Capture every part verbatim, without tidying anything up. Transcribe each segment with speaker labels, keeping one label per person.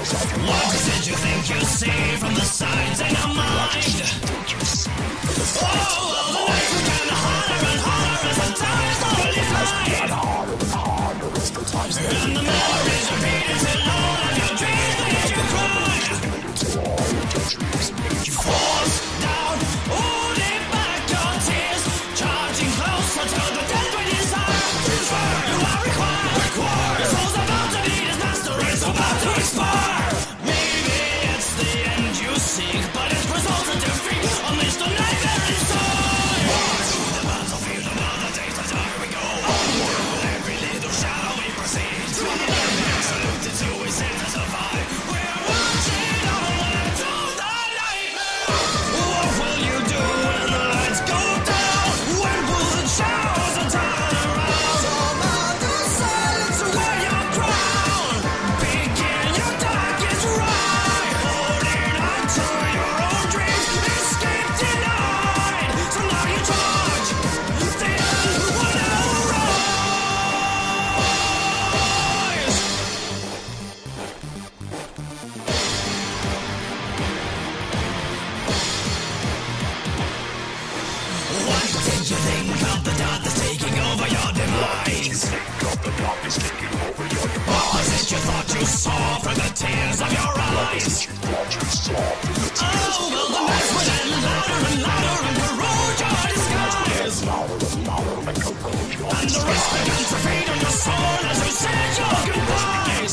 Speaker 1: What is it you think you see from the signs in your mind? Oh, well, the nights are getting harder and harder as the time slowly flies. And the memories repeat until all of your dreams make you cry. You force down, holding back your tears, charging closer to the death we desire. You are required, required. Your soul's about to meet his master, it's about to expire. Maybe it's the end you seek, but its results in defeat, unleashed a nightmare inside. The battlefield, another day to die we go. With every little shadow we proceed. Saluted to we seem to survive. We're watching on into the nightmare. What will you do when the lights go down? When will the shadows turn around? Some under silence wear your crown. Begin your darkest ride. Holding on to your own dreams. Escape denied. So now you charge. The end will now rise. What did you think of the dark that's taking over your demise? What was it you thought you saw from the tears of your eyes? Oh, well, the mask will get louder and louder and corrode your disguise. And the rest began to fade on your soul as you said your goodbyes.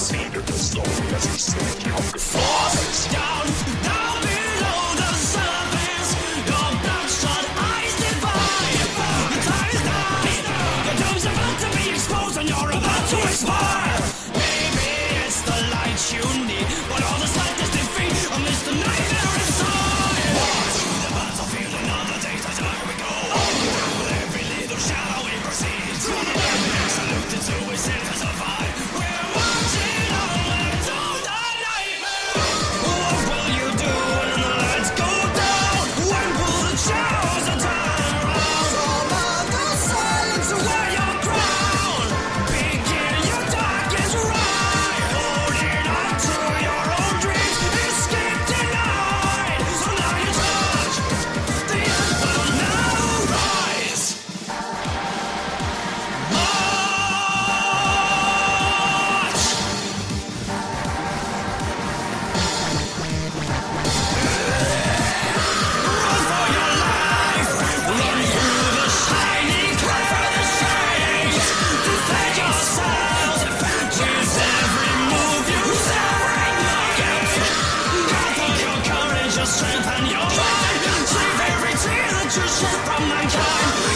Speaker 1: Forced down, down below the surface, your bloodshot eyes divide. The time is nigh, your doom's about to be exposed and you're about to expire. Maybe it's the light you need, but all the slightest defeat amidst the nightmare inside. Through the battlefield, another day to die we go. With every little shadow we proceed. Saluted to we seem to survive. We're watching on into the nightmare. What will you do when the lights go down? When will the shadows turn around? From under silence wear your crown. Begin your darkest ride. Holding on to your own dreams. Escape denied. So now you charge. The end will now rise. March! Run for your life! Run through the shining, climb for the shades! Defend yourselves! Use every move, use every nugget! Gather your courage, your strength, and your mind! Save every tear that you shed from mankind!